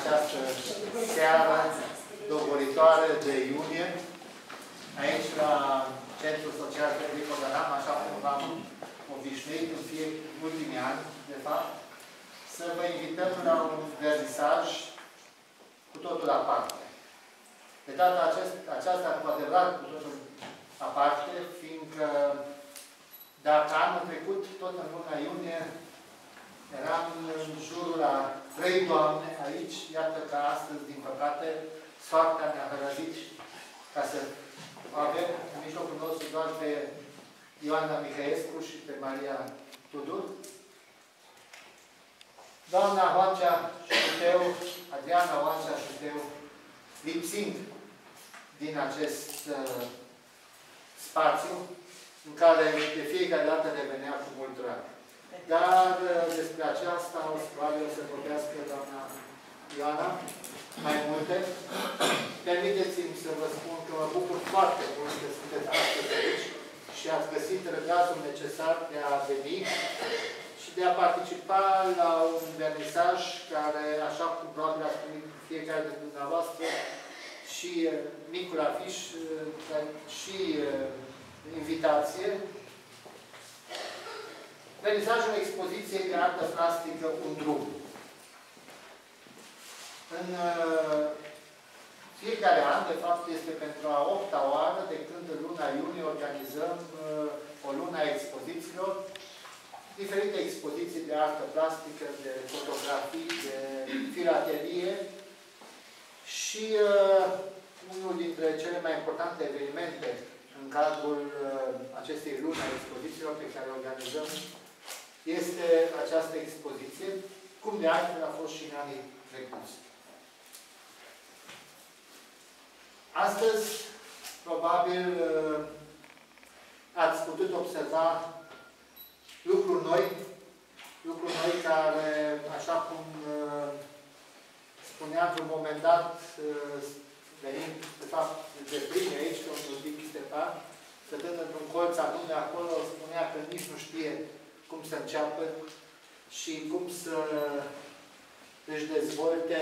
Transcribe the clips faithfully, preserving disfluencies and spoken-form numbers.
această seară dogoritoare de iunie, aici la Centrul Social Frederic Odanam, așa cum v-am obișnuit în fie ultimii ani, de fapt, să vă invităm la un vernisaj cu totul aparte. De data acest, aceasta, cu adevărat, cu totul aparte, fiindcă dacă anul trecut, tot în luna iunie, eram în jurul a trei doamne aici, iată că astăzi, din păcate, soarta ne-a hărăzit ca să avem în mijlocul nostru doar pe Ioana Mihaescu și pe Maria Tudor. Doamna Hoancea Șuteu, Adriana Hoancea Șuteu, lipsind din acest uh, spațiu, în care de fiecare dată revenea cu mult drag. Dar uh, despre aceasta o să probabil o să vorbească doamna Ioana mai multe. Permiteți-mi să vă spun că mă bucur foarte mult că sunteți astăzi aici și ați găsit răgazul necesar de a veni și de a participa la un vernisaj care, așa cum probabil ați primit fiecare dintre dumneavoastră, și uh, micul afiș, uh, și uh, invitație. Vernisajul expoziției de artă plastică Un drum. În uh, fiecare an, de fapt, este pentru a opta oară, de când în luna iunie organizăm uh, o lună a expozițiilor, diferite expoziții de artă plastică, de fotografii, de filatelie și uh, unul dintre cele mai importante evenimente în cadrul uh, acestei luni a expozițiilor pe care o organizăm este această expoziție, cum de altfel a fost și în anii trecuți. Astăzi, probabil, ați putut observa lucruri noi, lucruri noi care, așa cum spunea într-un moment dat, venind, de fapt, de prime aici, domnul Dic Stepan, stătând într-un colț anume acolo, spunea că nici nu știe cum să înceapă și cum să își dezvolte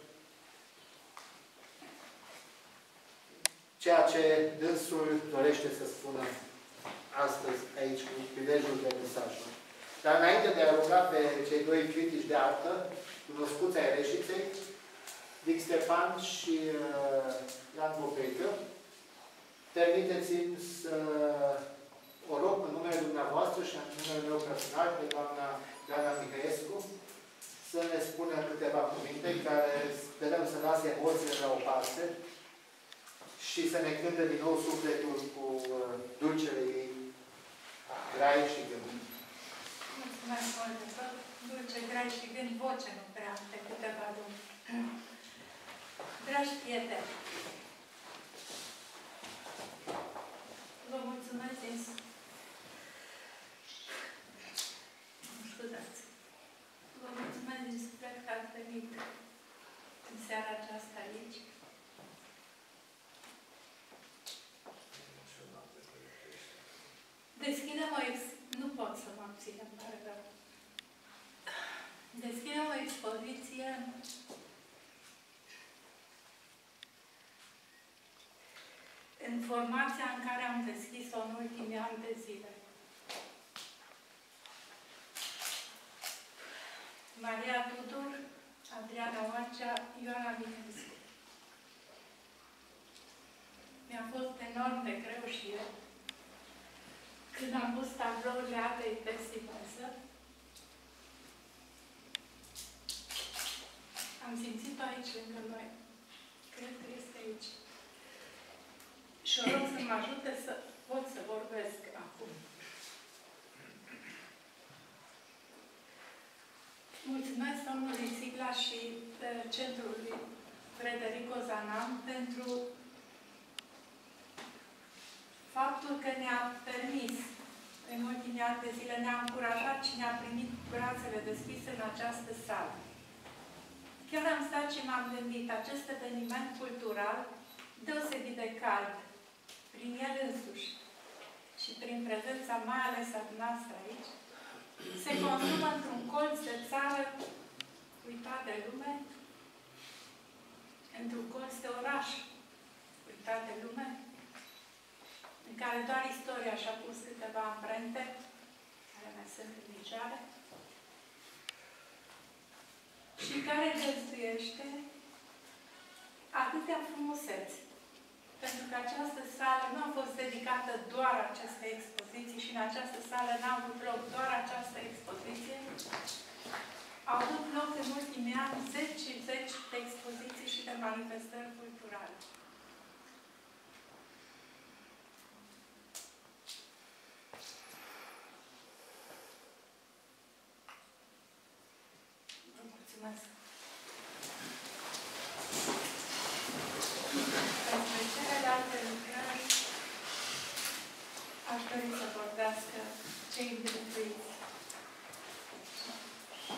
ceea ce dânsul dorește să spună astăzi aici, cu prilejul de mesajului. Dar înainte de a ruga pe cei doi critici de artă, cunoscuți ai Reșiței, Dic Stepan și uh, Ian Popeică, permiteți-mi să o rog în numele dumneavoastră și în numele meu personal, pe doamna Ioana Mihaescu, să ne spună câteva cuvinte care sperăm să lase emoțiile la o parte și să ne cânte din nou sufletul cu uh, dulcele ei grai și gând. Mulțumesc mult de tot. Dulce, grai și gând, voce nu prea de câteva luni. Dragi prieteni, vă mulțumesc din scuzați. Vă mulțumesc din suflet că ați venit în seara aceasta aici. Deschidem o ex... Nu pot să mă abțin, îmi pare rău. Deschidem o expoziție în formația în care am deschis-o în ultimii ani de zile. Maria Tudor, Adriana Hoancea, Ioana Mihaescu. Mi-a fost enorm de greu și eu când am pus tablourile Adei Persimăsă. Am simțit-o aici lângă noi. Cred că este aici. Și o rog să mă ajute să pot să vorbesc acum. Mulțumesc domnului Sigla și Centrului Frederic Odanam pentru faptul că ne-a permis în ultimii ani de zile, ne-a încurajat și ne-a primit brațele deschise în această sală. Chiar am stat și m-am gândit, acest eveniment cultural deosebit de cald, prin el însuși și prin prezența mai ales a noastră aici, se consumă într-un colț de țară uitat de lume, într-un colț de oraș, uitat de lume, în care doar istoria și-a pus câteva amprente, care mai sunt în picioare, și care găzduiește atâtea frumuseți. Pentru că această sală nu a fost dedicată doar acestei expoziții și în această sală n-a avut loc doar această expoziție. Au avut loc în ultimii ani zeci și zeci de expoziții și de manifestări culturale. Vă mulțumesc! Pentru celelalte lucrări aș dori să vorbească cei întâlniți.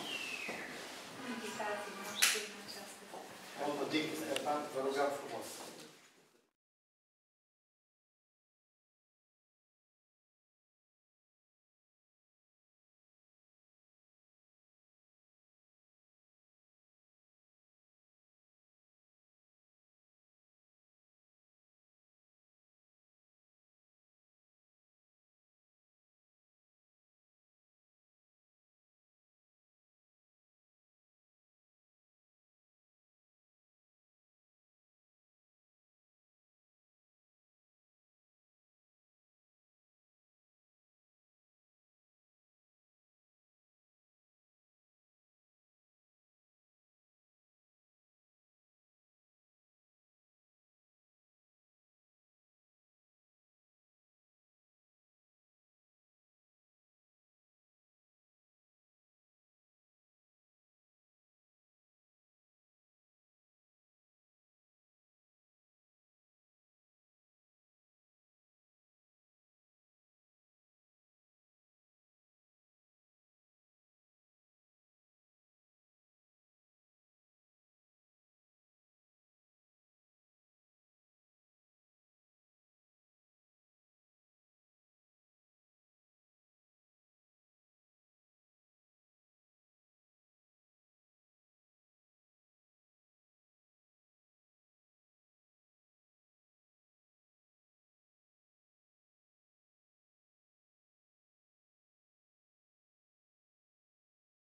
Invitații noștri în această seară. Domnul Dic Stepan, vă rugăm frumos.